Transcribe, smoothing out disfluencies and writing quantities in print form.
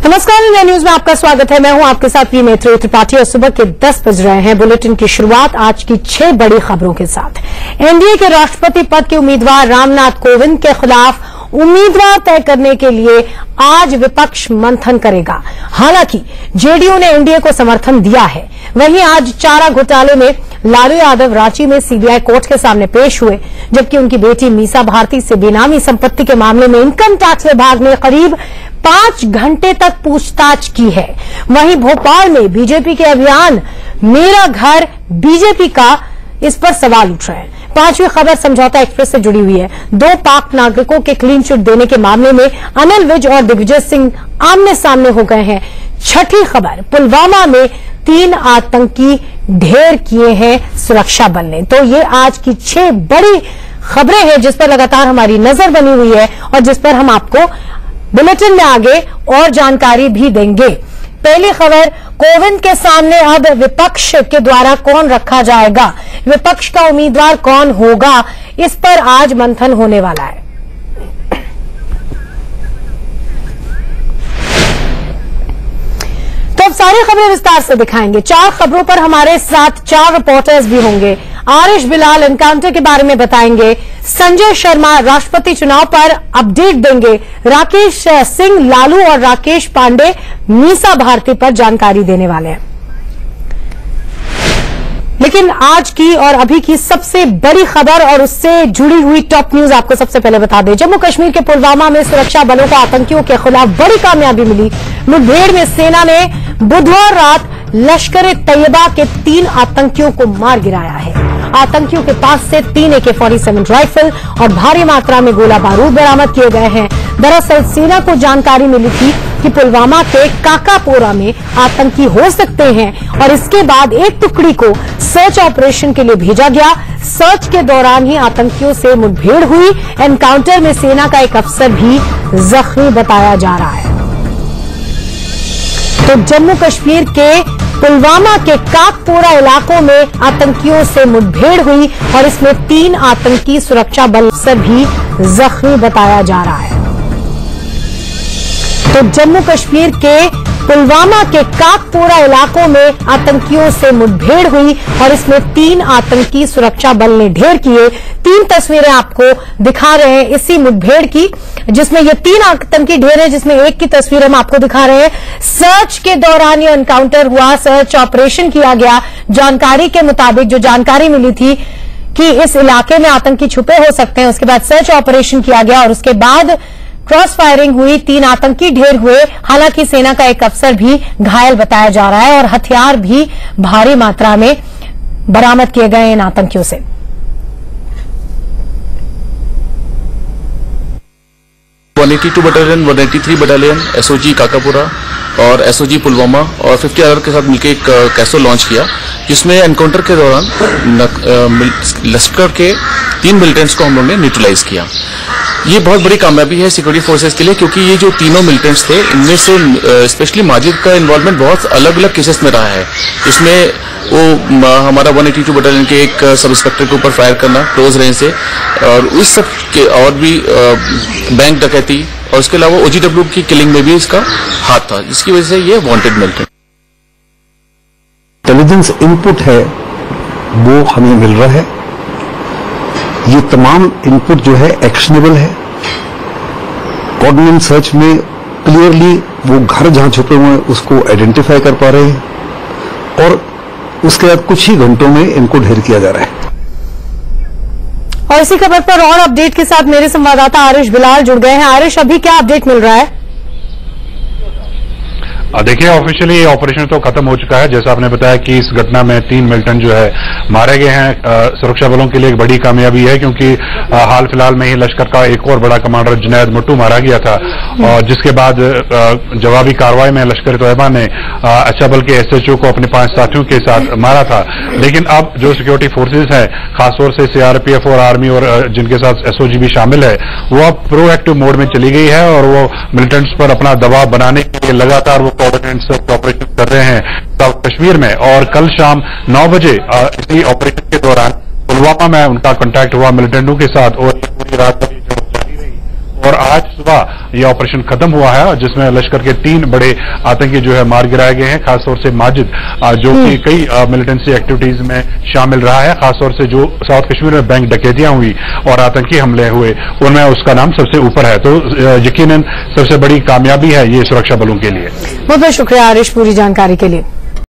नमस्कार, India news में आपका स्वागत है। मैं हूं आपके साथ प्रिय मित्र त्रिपाठी और सुबह के 10 बज रहे हैं। बुलेटिन की शुरुआत आज की 6 बड़ी खबरों के साथ। एनडीए के राष्ट्रपति पद के उम्मीदवार रामनाथ कोविंद के खिलाफ उम्मीदवार तय करने के लिए आज विपक्ष मंथन करेगा। हालांकि जेडीयू ने एनडीए को समर्थन दिया है। वहीं आज चारा घोटाले में लालू यादव रांची में सीबीआई कोर्ट के सामने पेश हुए, जबकि उनकी बेटी मीसा भारती से बेनामी संपत्ति के मामले में इनकम टैक्स विभाग ने करीब 5 घंटे तक पूछताछ की है। वहीं भोपाल में बीजेपी के अभियान मेरा घर बीजेपी का, इस पर सवाल उठ रहे हैं। 5वीं खबर समझौता एक्सप्रेस से जुड़ी हुई है। 2 पाक नागरिकों के क्लीन चिट देने के मामले में अनिल विज और दिग्विजय सिंह आमने सामने हो गए हैं। 6ठी खबर, पुलवामा में 3 आतंकी ढेर किए हैं सुरक्षा बल ने। तो ये आज की 6 बड़ी खबरें हैं जिस पर लगातार हमारी नजर बनी हुई है और जिस पर हम आपको बुलेटिन में आगे और जानकारी भी देंगे। पहली खबर, कोविंद के सामने अब विपक्ष के द्वारा कौन रखा जाएगा, विपक्ष का उम्मीदवार कौन होगा, इस पर आज मंथन होने वाला है। तो अब सारी खबरें विस्तार से दिखाएंगे। 4 खबरों पर हमारे साथ 4 रिपोर्टर्स भी होंगे। आरिश बिलाल एनकाउंटर के बारे में बताएंगे, संजय शर्मा राष्ट्रपति चुनाव पर अपडेट देंगे, राकेश सिंह लालू और राकेश पांडे मीसा भारती पर जानकारी देने वाले हैं। लेकिन आज की और अभी की सबसे बड़ी खबर और उससे जुड़ी हुई टॉप न्यूज आपको सबसे पहले बता दें। जम्मू कश्मीर के पुलवामा में सुरक्षा बलों को आतंकियों के खिलाफ बड़ी कामयाबी मिली। मुठभेड़ में सेना ने बुधवार रात लश्कर-ए-तैयबा के 3 आतंकियों को मार गिराया है। आतंकियों के पास से 3 AK-47 राइफल और भारी मात्रा में गोला बारूद बरामद किए गए हैं। दरअसल सेना को जानकारी मिली थी कि पुलवामा के काकापुरा में आतंकी हो सकते हैं और इसके बाद एक टुकड़ी को सर्च ऑपरेशन के लिए भेजा गया। सर्च के दौरान ही आतंकियों से मुठभेड़ हुई। एनकाउंटर में सेना का एक अफसर भी जख्मी बताया जा रहा है। तो जम्मू कश्मीर के पुलवामा के काकपुरा इलाकों में आतंकियों से मुठभेड़ हुई और इसमें 3 आतंकी सुरक्षा बल अफसर भी जख्मी बताया जा रहा है। तो जम्मू कश्मीर के पुलवामा के काकपुरा इलाकों में आतंकियों से मुठभेड़ हुई और इसमें 3 आतंकी सुरक्षा बल ने ढेर किए। 3 तस्वीरें आपको दिखा रहे हैं इसी मुठभेड़ की, जिसमें ये 3 आतंकी ढेर है, जिसमें एक की तस्वीर हम आपको दिखा रहे हैं। सर्च के दौरान ये एनकाउंटर हुआ, सर्च ऑपरेशन किया गया। जानकारी के मुताबिक जो जानकारी मिली थी कि इस इलाके में आतंकी छुपे हो सकते हैं, उसके बाद सर्च ऑपरेशन किया गया और उसके बाद क्रॉस फायरिंग हुई, 3 आतंकी ढेर हुए। हालांकि सेना का एक अफसर भी घायल बताया जा रहा है और हथियार भी भारी मात्रा में बरामद किए गए इन आतंकियों से। बटालियन 183 बटालियन एसओजी काकापुरा और एसओजी पुलवामा और 50 अदर के साथ मिलकर एक कैसो लॉन्च किया, जिसमें एनकाउंटर के दौरान लश्कर के 3 मिलिटेंट्स को हम लोग ने न्यूट्रलाइज किया। ये बहुत बड़ी कामयाबी है सिक्योरिटी फोर्सेस के लिए, क्योंकि ये जो तीनों मिलिटेंट्स थे, इनमें से स्पेशली माजिद का इन्वॉल्वमेंट बहुत अलग अलग केसेस में रहा है। इसमें वो हमारा 182 बटालियन के एक सब इंस्पेक्टर के ऊपर फायर करना क्लोज रेंज से, और उस सब के और भी बैंक डकैती और उसके अलावा OGW की किलिंग में भी इसका हाथ था, जिसकी वजह से ये वांटेड मिलिटेंट। इंटेलिजेंस इनपुट है वो हमें मिल रहा है। ये तमाम इनपुट जो है एक्शनेबल है। कोऑर्डिनेट सर्च में क्लियरली वो घर जहां छुपे हुए हैं उसको आइडेंटिफाई कर पा रहे हैं और उसके बाद कुछ ही घंटों में इनको ढेर किया जा रहा है। और इसी खबर पर और अपडेट के साथ मेरे संवाददाता आरिश बिलाल जुड़ गए हैं। आरिश, अभी क्या अपडेट मिल रहा है? देखिए, ऑफिशियली ऑपरेशन तो खत्म हो चुका है। जैसा आपने बताया कि इस घटना में 3 मिलिटेंट जो है मारे गए हैं। सुरक्षा बलों के लिए एक बड़ी कामयाबी है, क्योंकि हाल फिलहाल में ही लश्कर का एक और बड़ा कमांडर जुनैद मट्टू मारा गया था और जिसके बाद जवाबी कार्रवाई में लश्कर-ए-तैयबा ने अच्छा बल के SHO को अपने 5 साथियों के साथ मारा था। लेकिन अब जो सिक्योरिटी फोर्सेज है, खासतौर से CRPF और आर्मी और जिनके साथ SOG भी शामिल है, वो अब प्रोएक्टिव मोड में चली गई है और वो मिलिटेंट्स पर अपना दबाव बनाने के लिए लगातार वो कोऑर्डिनेट ऑपरेशन कर रहे हैं साउथ कश्मीर में। और कल शाम 9 बजे इसी ऑपरेशन के दौरान पुलवामा में उनका कांटेक्ट हुआ मिलिटेंटों के साथ और पूरी रात जारी रही और आज सुबह यह ऑपरेशन खत्म हुआ है, जिसमें लश्कर के 3 बड़े आतंकी जो है मार गिराए गए हैं, खासतौर से माजिद जो कि कई मिलिटेंसी एक्टिविटीज में शामिल रहा है, खासतौर से जो साउथ कश्मीर में बैंक डकैतियां हुई और आतंकी हमले हुए, उनमें उसका नाम सबसे ऊपर है। तो यकीनन सबसे बड़ी कामयाबी है ये सुरक्षा बलों के लिए। बहुत बहुत शुक्रिया आरिश पूरी जानकारी के लिए।